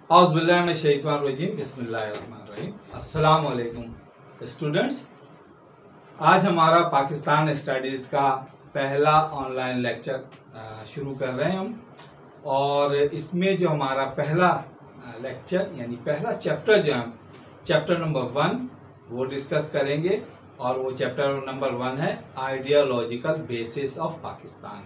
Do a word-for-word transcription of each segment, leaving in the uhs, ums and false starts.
औज़ुबिल्लाहिमिनश्शैतानिर्रजीम बिस्मिल्लाहिर्रहमानिर्रहीम। अस्सलाम वालेकुम स्टूडेंट्स, आज हमारा पाकिस्तान स्टडीज़ का पहला ऑनलाइन लेक्चर शुरू कर रहे हैं हम। और इसमें जो हमारा पहला लेक्चर यानी पहला चैप्टर जो हम चैप्टर नंबर वन वो डिस्कस करेंगे। और वो चैप्टर नंबर वन है आइडियोलॉजिकल बेसिस ऑफ पाकिस्तान।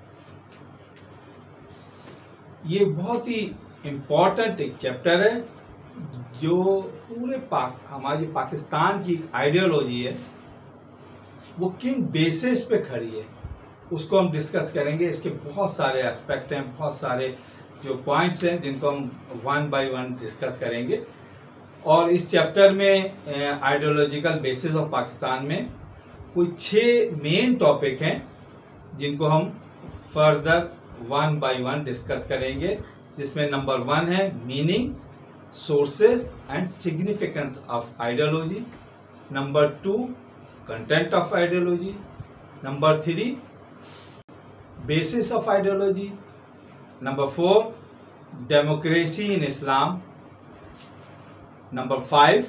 ये बहुत ही इम्पॉर्टेंट एक चैप्टर है जो पूरे पाक हमारी पाकिस्तान की एक आइडियोलॉजी है वो किन बेसिस पे खड़ी है उसको हम डिस्कस करेंगे। इसके बहुत सारे एस्पेक्ट हैं, बहुत सारे जो पॉइंट्स हैं जिनको हम वन बाय वन डिस्कस करेंगे। और इस चैप्टर में आइडियोलॉजिकल बेसिस ऑफ पाकिस्तान में कोई छः मेन टॉपिक हैं जिनको हम further one by one discuss करेंगे, जिसमें नंबर वन है meaning, sources and significance of ideology. Number two content of ideology. Number three basis of ideology. Number four democracy in Islam. Number five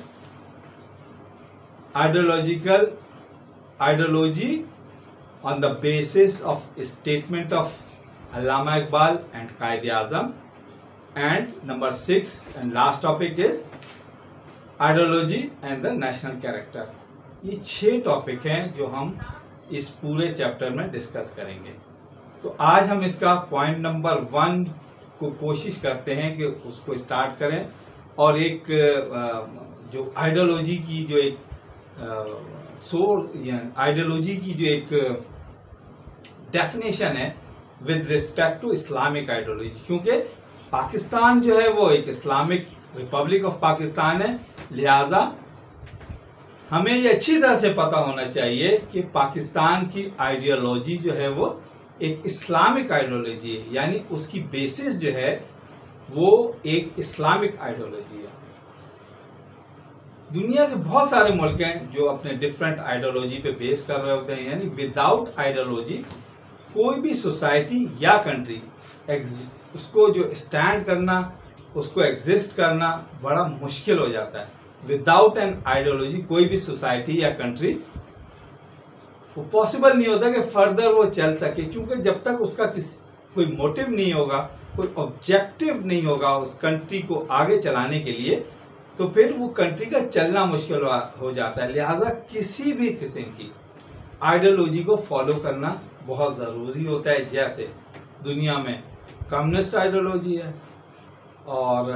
ideological ideology on the basis of statement of Allama Iqbal and Quaid Azam. And number six and last topic is ideology and the national character. ये छह topic हैं जो हम इस पूरे chapter में discuss करेंगे। तो आज हम इसका पॉइंट नंबर वन को कोशिश करते हैं कि उसको स्टार्ट करें और एक जो आइडियोलॉजी की जो एक सोर्स आइडियोलॉजी की जो एक डेफिनेशन है with respect to Islamic ideology, क्योंकि पाकिस्तान जो है वो एक इस्लामिक रिपब्लिक ऑफ पाकिस्तान है। लिहाजा हमें ये अच्छी तरह से पता होना चाहिए कि पाकिस्तान की आइडियोलॉजी जो है वो एक इस्लामिक आइडियोलॉजी है, यानी उसकी बेसिस जो है वो एक इस्लामिक आइडियोलॉजी है। दुनिया के बहुत सारे मुल्क हैं जो अपने डिफरेंट आइडियोलॉजी पे बेस कर रहे होते हैं, यानी विदाउट आइडियोलॉजी कोई भी सोसाइटी या कंट्री उसको जो स्टैंड करना, उसको एग्जिस्ट करना बड़ा मुश्किल हो जाता है। विदाउट एन आइडियोलॉजी कोई भी सोसाइटी या कंट्री वो पॉसिबल नहीं होता कि फर्दर वो चल सके, क्योंकि जब तक उसका किस कोई मोटिव नहीं होगा, कोई ऑब्जेक्टिव नहीं होगा उस कंट्री को आगे चलाने के लिए, तो फिर वो कंट्री का चलना मुश्किल हो जाता है। लिहाजा किसी भी किस्म की आइडियोलॉजी को फॉलो करना बहुत ज़रूरी होता है। जैसे दुनिया में कम्युनिस्ट आइडियोलॉजी है और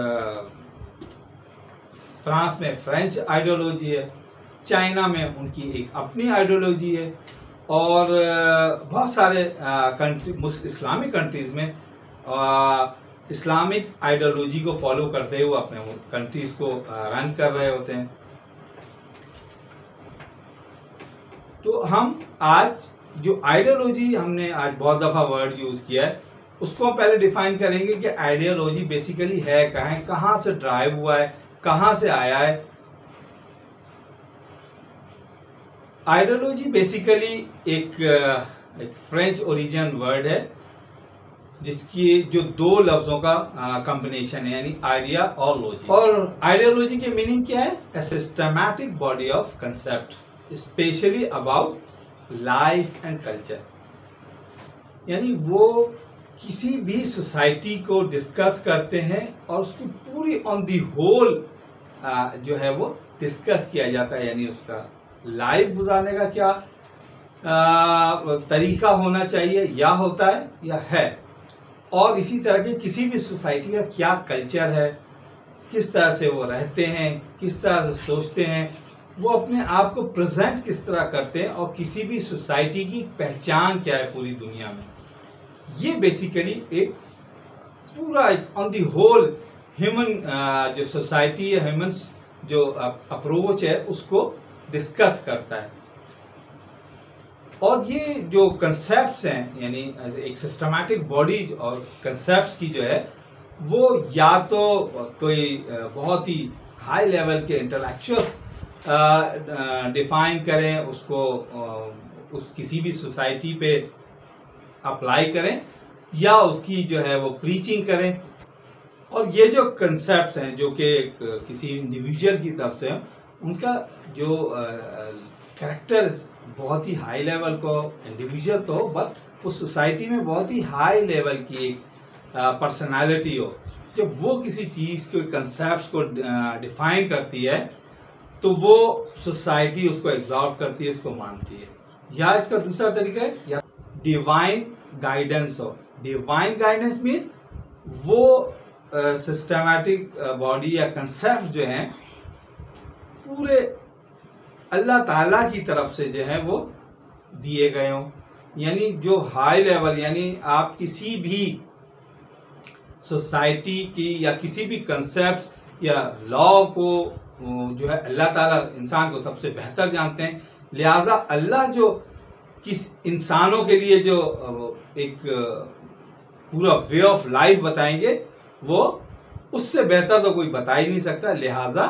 फ्रांस में फ्रेंच आइडियोलॉजी है, चाइना में उनकी एक अपनी आइडियोलॉजी है और बहुत सारे कंट्री इस्लामिक कंट्रीज़ में इस्लामिक आइडियोलॉजी को फॉलो करते हुए अपने कंट्रीज़ को रन कर रहे होते हैं। तो हम आज जो आइडियोलॉजी हमने आज बहुत दफ़ा वर्ड यूज़ किया है उसको हम पहले डिफाइन करेंगे कि आइडियोलॉजी बेसिकली है कहाँ है, कहाँ से ड्राइव हुआ है, कहाँ से आया है। आइडियोलॉजी बेसिकली एक एक फ्रेंच ओरिजिन वर्ड है जिसकी जो दो लफ्ज़ों का कॉम्बिनेशन है, यानी आइडिया और लॉजी। और आइडियोलॉजी की मीनिंग क्या है? A systematic body of concept specially about life and culture, यानी वो किसी भी सोसाइटी को डिस्कस करते हैं और उसकी पूरी ऑन दी होल जो है वो डिस्कस किया जाता है, यानी उसका लाइफ गुजारने का क्या आ, तरीका होना चाहिए या होता है या है, और इसी तरह की किसी भी सोसाइटी का क्या कल्चर है, किस तरह से वो रहते हैं, किस तरह से सोचते हैं, वो अपने आप को प्रेजेंट किस तरह करते हैं और किसी भी सोसाइटी की पहचान क्या है पूरी दुनिया में। ये बेसिकली एक पूरा ऑन दी होल ह्यूमन जो सोसाइटी है, ह्यूमंस जो अप्रोच है उसको डिस्कस करता है। और ये जो कंसेप्ट्स हैं, यानी एक सिस्टमैटिक बॉडी और कंसेप्ट्स की जो है वो या तो कोई बहुत ही हाई लेवल के इंटेलेक्चुअल्स डिफाइन करें, उसको उस किसी भी सोसाइटी पे अप्लाई करें, या उसकी जो है वो प्रीचिंग करें, और ये जो कंसेप्ट्स हैं जो कि किसी इंडिविजुअल की तरफ से हैं, उनका जो कैरेक्टर बहुत ही हाई लेवल को इंडिविजुअल तो हो, बट उस सोसाइटी में बहुत ही हाई लेवल की एक पर्सनालिटी हो। जब वो किसी चीज़ के कंसेप्ट्स को डिफाइन करती है तो वो सोसाइटी उसको एब्जॉर्ब करती है, उसको मानती है। या इसका दूसरा तरीका है या डिवाइन गाइडेंस हो। डिवाइन गाइडेंस मीन्स वो सिस्टमैटिक बॉडी या कंसेप्ट जो हैं पूरे अल्लाह ताला की तरफ से जो है वो दिए गए हों, यानी जो हाई लेवल, यानी आप किसी भी सोसाइटी की या किसी भी कंसेप्ट या लॉ को जो है अल्लाह ताला इंसान को सबसे बेहतर जानते हैं। लिहाजा अल्लाह जो किस इंसानों के लिए जो एक पूरा वे ऑफ लाइफ बताएंगे वो उससे बेहतर तो कोई बता ही नहीं सकता। लिहाजा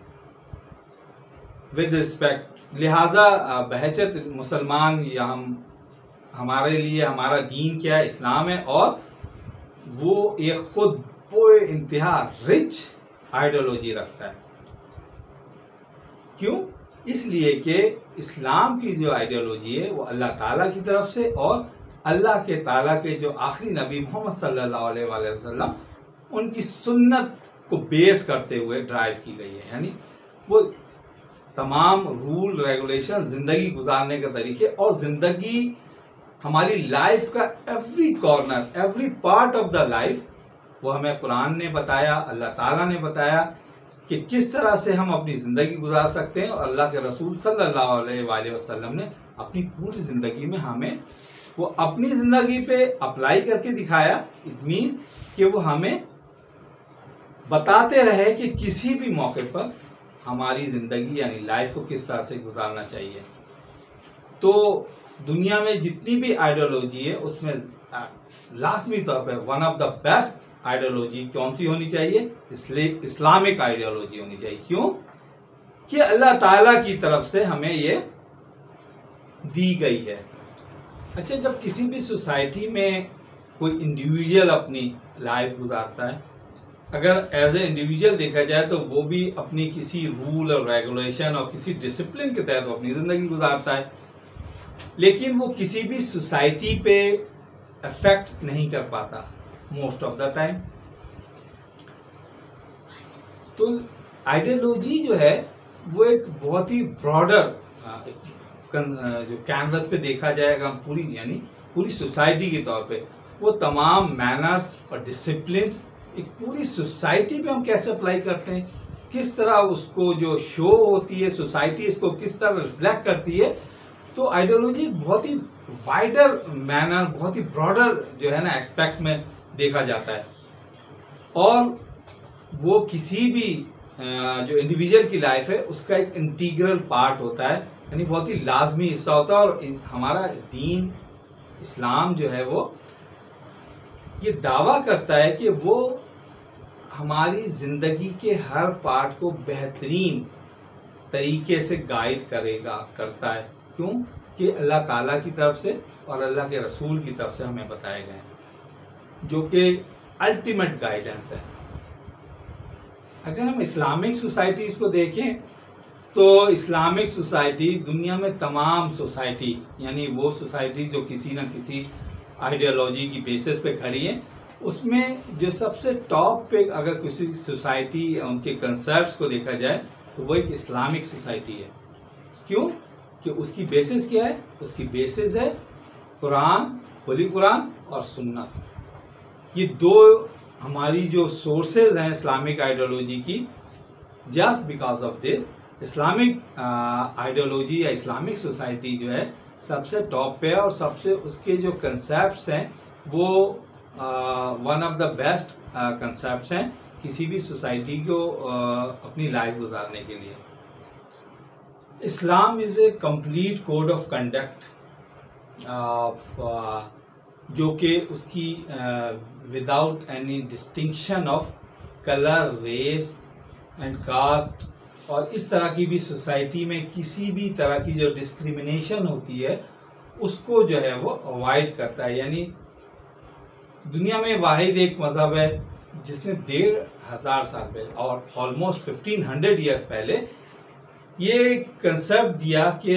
विद रिस्पेक्ट, लिहाजा बहैसियत मुसलमान या हम हमारे लिए हमारा दीन क्या है, इस्लाम है, और वो एक खुद वो इंतहा रिच आइडियोलॉजी रखता है। क्यों? इसलिए कि इस्लाम की जो आइडियोलॉजी है वो अल्लाह ताला की तरफ से और अल्लाह के ताला के जो आखिरी नबी मोहम्मद सल्लल्लाहु अलैहि वसल्लम उनकी सुन्नत को बेस करते हुए ड्राइव की गई है। यानी वो तमाम रूल रेगुलेशन, ज़िंदगी गुजारने के तरीके और ज़िंदगी हमारी लाइफ का every corner, every part of the life वो हमें कुरान ने बताया, अल्लाह ताला ने बताया कि किस तरह से हम अपनी ज़िंदगी गुजार सकते हैं। और अल्लाह के रसूल सल्लल्लाहु अलैहि वसल्लम ने अपनी पूरी ज़िंदगी में हमें वो अपनी ज़िंदगी पे अप्लाई करके दिखाया। इट मीन्स कि वो हमें बताते रहे कि किसी भी मौके पर हमारी ज़िंदगी यानी लाइफ को किस तरह से गुजारना चाहिए। तो दुनिया में जितनी भी आइडियोलॉजी है उसमें लाजमी तौर पे one of the best ideology कौन सी होनी चाहिए? इस्लामिक आइडियोलॉजी होनी चाहिए। क्यों? कि अल्लाह ताला की तरफ से हमें ये दी गई है। अच्छा, जब किसी भी सोसाइटी में कोई इंडिविजुअल अपनी लाइफ गुजारता है, अगर एज ए इंडिविजुअल देखा जाए तो वो भी अपनी किसी रूल और रेगुलेशन और किसी डिसिप्लिन के तहत अपनी ज़िंदगी गुजारता है, लेकिन वो किसी भी सोसाइटी पे अफेक्ट नहीं कर पाता मोस्ट ऑफ द टाइम। तो आइडियोलॉजी जो है वो एक बहुत ही ब्रॉडर जो कैनवस पे देखा जाएगा, पूरी यानी पूरी सोसाइटी के तौर पे वो तमाम मैनर्स और डिसिप्लिन्स एक पूरी सोसाइटी पे हम कैसे अप्लाई करते हैं, किस तरह उसको जो शो होती है सोसाइटी इसको किस तरह रिफ्लेक्ट करती है। तो आइडियोलॉजी बहुत ही वाइडर मैनर, बहुत ही ब्रॉडर जो है ना एस्पेक्ट में देखा जाता है, और वो किसी भी जो इंडिविजुअल की लाइफ है उसका एक इंटीग्रल पार्ट होता है, यानी बहुत ही लाजमी हिस्सा होता है। और हमारा दीन इस्लाम जो है वो ये दावा करता है कि वो हमारी ज़िंदगी के हर पार्ट को बेहतरीन तरीके से गाइड करेगा, करता है। क्यों? कि अल्लाह ताला की तरफ से और अल्लाह के रसूल की तरफ से हमें बताए गए हैं, जो कि अल्टीमेट गाइडेंस है। अगर हम इस्लामिक सोसाइटीज़ को देखें तो इस्लामिक सोसाइटी दुनिया में तमाम सोसाइटी, यानी वो सोसाइटी जो किसी न किसी आइडियोलॉजी की बेसिस पे खड़ी है, उसमें जो सबसे टॉप पे अगर किसी सोसाइटी उनके कंसेप्ट्स को देखा जाए तो वो एक इस्लामिक सोसाइटी है। क्यों? कि उसकी बेसिस क्या है? उसकी बेसिस है कुरान, होली कुरान और सुन्नत। ये दो हमारी जो सोर्सेज हैं इस्लामिक आइडियोलॉजी की। Just because of this Islamic ideology या इस्लामिक सोसाइटी जो है सबसे टॉप पे है, और सबसे उसके जो कंसेप्ट्स हैं वो one of the best concepts हैं किसी भी सोसाइटी को uh, अपनी लाइफ गुजारने के लिए। Islam is a complete code of conduct जो कि उसकी without any distinction of colour, race and caste और इस तरह की भी सोसाइटी में किसी भी तरह की जो डिस्क्रिमिनेशन होती है उसको जो है वो अवॉइड करता है। यानी दुनिया में वाहिद एक मज़हब है जिसने डेढ़ हजार साल पहले और ऑलमोस्ट फिफ्टीन हंड्रेड ईयर्स पहले ये कंसेप्ट दिया कि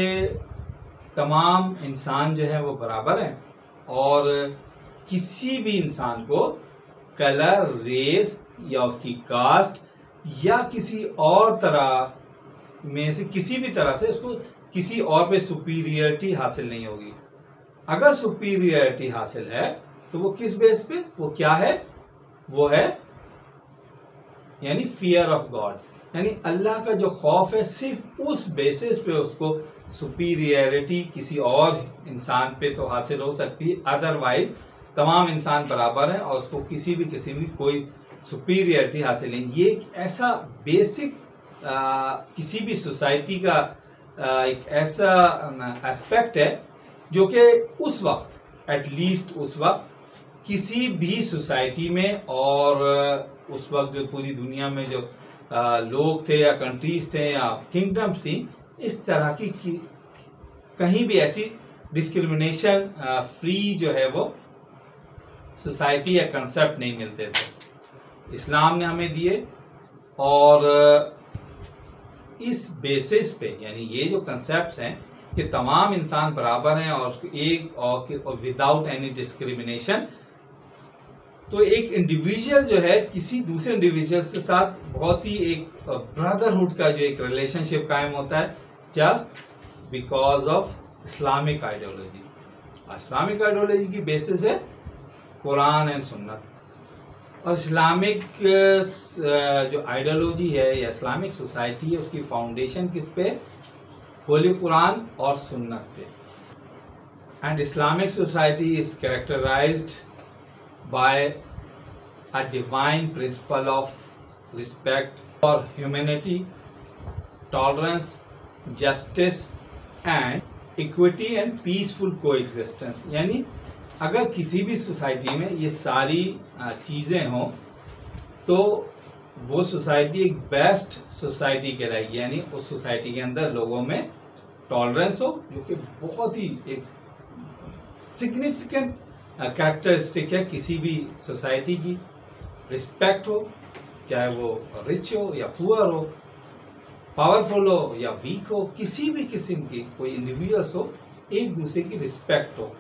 तमाम इंसान जो है वो बराबर हैं और किसी भी इंसान को कलर, रेस या उसकी कास्ट या किसी और तरह में से किसी भी तरह से उसको किसी और पे सुपीरियरिटी हासिल नहीं होगी। अगर सुपीरियरिटी हासिल है तो वो किस बेस पे, वो क्या है, वो है यानी फियर ऑफ गॉड, यानी अल्लाह का जो खौफ है, सिर्फ उस बेसिस पे उसको सुपीरियरिटी किसी और इंसान पे तो हासिल हो सकती है। अदरवाइज तमाम इंसान बराबर हैं और उसको किसी भी किसी भी कोई सुपीरियरिटी हासिल नहीं। ये एक ऐसा बेसिक किसी भी सोसाइटी का आ, एक ऐसा एस्पेक्ट है जो कि उस वक्त एटलीस्ट उस वक्त किसी भी सोसाइटी में और उस वक्त जो पूरी दुनिया में जो आ, लोग थे या कंट्रीज थे या किंगडम्स थी, इस तरह की, की कहीं भी ऐसी डिस्क्रिमिनेशन फ्री जो है वो सोसाइटी या कंसेप्ट नहीं मिलते थे। इस्लाम ने हमें दिए और इस बेसिस पे यानी ये जो कंसेप्ट्स हैं कि तमाम इंसान बराबर हैं और एक और विदाउट एनी डिस्क्रिमिनेशन, तो एक इंडिविजुअल जो है किसी दूसरे इंडिविजुअल के साथ बहुत ही एक ब्रदरहुड का जो एक रिलेशनशिप कायम होता है just because of Islamic ideology. Islamic ideology की बेसिस है कुरान एंड सुन्नत। और इस्लामिक जो आइडियोलॉजी है या इस्लामिक सोसाइटी है उसकी फाउंडेशन किस पे, होली कुरान और सुन्नत पे। And Islamic society is characterised by a divine principle of respect for humanity, tolerance, justice and equity and peaceful coexistence. यानी अगर किसी भी सोसाइटी में ये सारी चीज़ें हों तो वो सोसाइटी एक बेस्ट सोसाइटी कहलाएगी। यानी उस सोसाइटी के अंदर लोगों में टॉलरेंस हो, जो कि बहुत ही एक सिग्निफिकेंट कैरेक्टरिस्टिक है किसी भी सोसाइटी की। रिस्पेक्ट हो, चाहे वो रिच हो या पुअर हो, पावरफुल हो या वीक हो, किसी भी किस्म की कोई इंडिविजुअल्स हो, एक दूसरे की रिस्पेक्ट हो,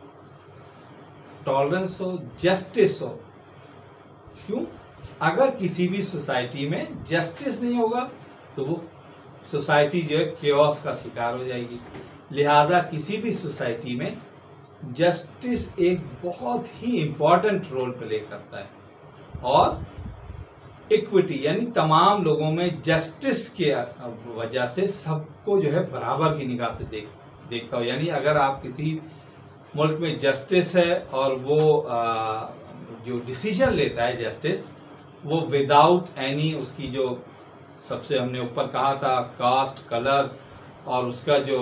टॉलरेंस हो, जस्टिस हो। क्यों? अगर किसी भी सोसाइटी में जस्टिस नहीं होगा तो वो सोसाइटी जो है केओस का शिकार हो जाएगी। लिहाजा किसी भी सोसाइटी में जस्टिस एक बहुत ही इम्पॉर्टेंट रोल प्ले करता है। और इक्विटी यानी तमाम लोगों में जस्टिस के वजह से सबको जो है बराबर की निगाह से देख देखता हो। यानी अगर आप किसी मुल्क में जस्टिस है और वो आ, जो डिसीजन लेता है जस्टिस, वो विदाउट एनी उसकी जो सबसे हमने ऊपर कहा था कास्ट, कलर और उसका जो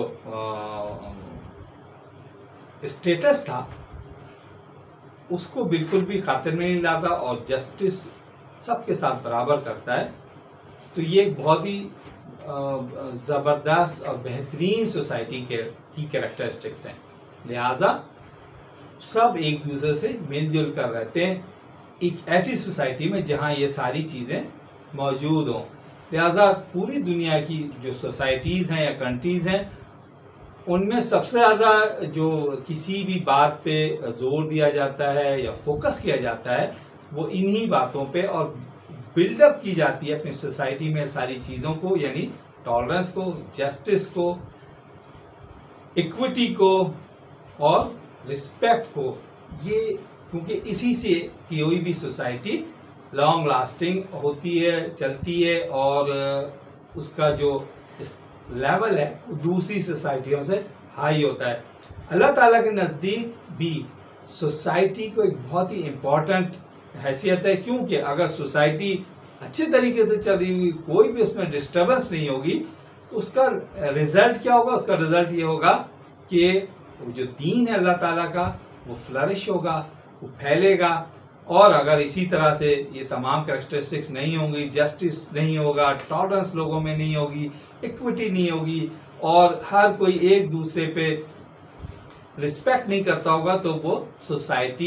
स्टेटस था, उसको बिल्कुल भी खातिर में नहीं लाता और जस्टिस सबके साथ बराबर करता है। तो ये बहुत ही ज़बरदस्त और बेहतरीन सोसाइटी के की कैरेक्टरिस्टिक्स हैं। लिहाजा सब एक दूसरे से मिलजुल कर रहते हैं एक ऐसी सोसाइटी में जहां ये सारी चीज़ें मौजूद हों। लिहाजा पूरी दुनिया की जो सोसाइटीज़ हैं या कंट्रीज़ हैं, उनमें सबसे ज़्यादा जो किसी भी बात पे जोर दिया जाता है या फोकस किया जाता है वो इन्हीं बातों पे, और बिल्डअप की जाती है अपनी सोसाइटी में सारी चीज़ों को, यानी टॉलरेंस को, जस्टिस को, इक्विटी को और रिस्पेक्ट को। ये क्योंकि इसी से कोई भी सोसाइटी लॉन्ग लास्टिंग होती है, चलती है और उसका जो लेवल है वो दूसरी सोसाइटियों से हाई होता है। अल्लाह ताला के नज़दीक भी सोसाइटी को एक बहुत ही इम्पोर्टेंट हैसियत है, क्योंकि अगर सोसाइटी अच्छे तरीके से चल रही होगी, कोई भी उसमें डिस्टर्बेंस नहीं होगी, तो उसका रिजल्ट क्या होगा? उसका रिजल्ट ये होगा कि वो जो दीन है अल्लाह ताला का वो फ्लरिश होगा, वो फैलेगा। और अगर इसी तरह से ये तमाम कैरेक्टरिस्टिक्स नहीं होंगी, जस्टिस नहीं होगा, टॉलरेंस लोगों में नहीं होगी, इक्विटी नहीं होगी और हर कोई एक दूसरे पे रिस्पेक्ट नहीं करता होगा, तो वो सोसाइटी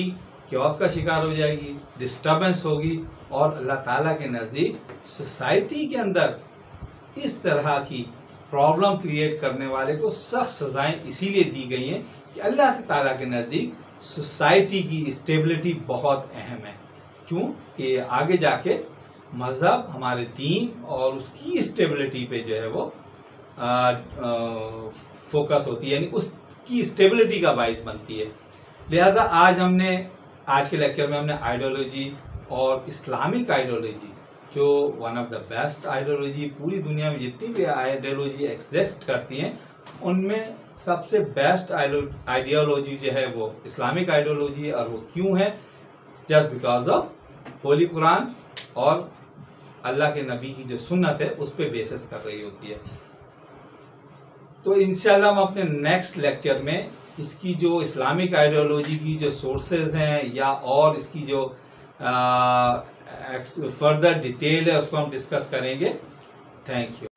क्योस का शिकार हो जाएगी, डिस्टर्बेंस होगी, और अल्लाह ताला के नज़दीक सोसाइटी के अंदर इस तरह की प्रॉब्लम क्रिएट करने वाले को सख्त सजाएं इसीलिए दी गई हैं कि अल्लाह ताला के नज़दीक सोसाइटी की स्टेबिलिटी बहुत अहम है। क्यों कि आगे जाके मज़हब हमारे दीन और उसकी स्टेबिलिटी पे जो है वो आ, आ, फोकस होती है, यानी उसकी स्टेबिलिटी का बाइस बनती है। लिहाजा आज हमने आज के लेक्चर में हमने आइडियोलॉजी और इस्लामिक आइडियोलॉजी, जो one of the best ideology पूरी दुनिया में जितनी भी आइडियोलॉजी एग्जिस्ट करती हैं उनमें सबसे बेस्ट आइडियोलॉजी जो है वो इस्लामिक आइडियोलॉजी है। और वो क्यों है? Just because of holy Quran और अल्लाह के नबी की जो सुन्नत है उस पर बेसिस कर रही होती है। तो इंशाल्लाह हम अपने नेक्स्ट लेक्चर में इसकी जो इस्लामिक आइडियोलॉजी की जो सोर्सेज हैं या और इसकी जो फर्दर डिटेल है उसको हम डिस्कस करेंगे। Thank you.